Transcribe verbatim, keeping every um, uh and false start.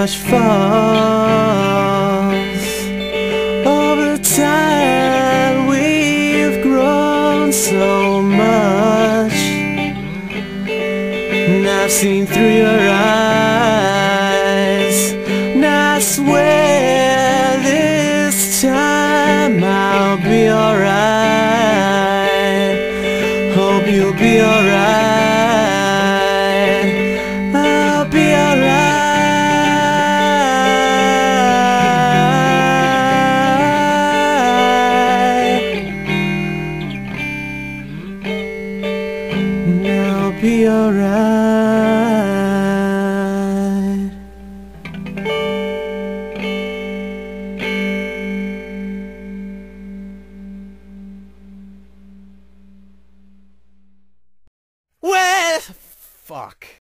much falls. Over time we've grown so much, and I've seen through your eyes, and I swear this time I'll be alright. Hope you'll be alright. I'll be alright. I'll be alright. Well, fuck.